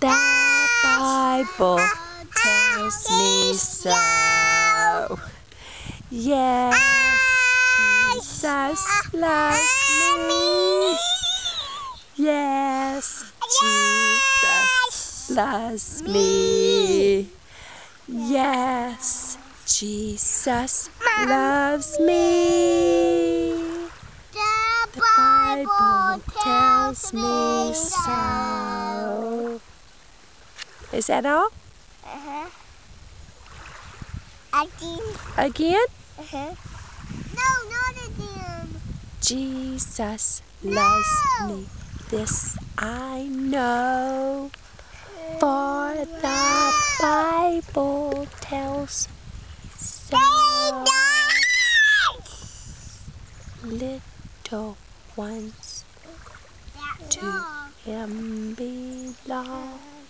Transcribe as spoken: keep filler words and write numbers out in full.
The Bible tells me so. Yes, Jesus loves me. Yes, Jesus loves me. Yes, Jesus loves me. The Bible tells me so. Is that all? Uh-huh. Again. Again? Uh-huh. No, not again. Jesus loves No. me. This I know. For the Bible tells me so. Little ones to him belong.